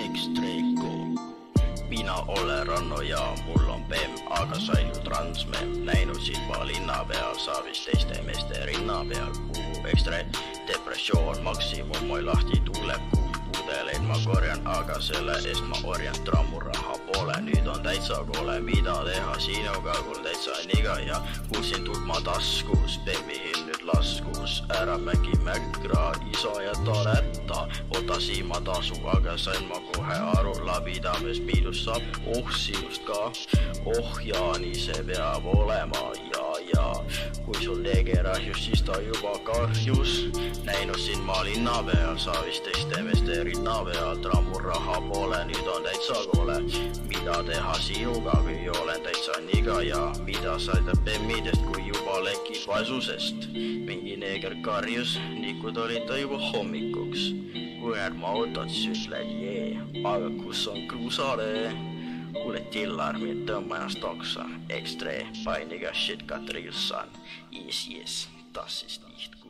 X-Treiko. Mina olen Ranno ja mul on Bem, aga sai ju transmem. Näinud sind ma linna peal, sa vist teiste meeste rinna peal. Ekstra depressioon, maksimum moi lahti tuuleb, kui pudeleid ma korjan, aga selle eest ma orjan trammuraha poole. Nüüd on täitsa koole, mida teha sinuga, kul täitsa niga ja kuulsin tulma taskus, Bemi nüüd laskus. Ära mägi mägra, isa jäta rätta, ota siima tasu, aga sain ma kohe aru, labidames miidus saab, sinust ka. Ja nii see peab olema ja kui sul teger ahjus, siis ta juba kahjus. Näinud sind ma linna peal, sa vist teiste meeste rinna peal. Trammuraha poole, nüüd on täitsa koole, mida teha sinuga, kui olen täitsa niga ja mida saada Bemmidest, kui juba lekib vaesusest. Mingi neeger karjus, nii kui olid ta juba hommikuks. Kui ma autot sütled, aga kus on kruusale? Kuule tillar, mind tõmba ennast oksa. Ekstra painiga shit ka trilsan. Yes, das ist nicht gut.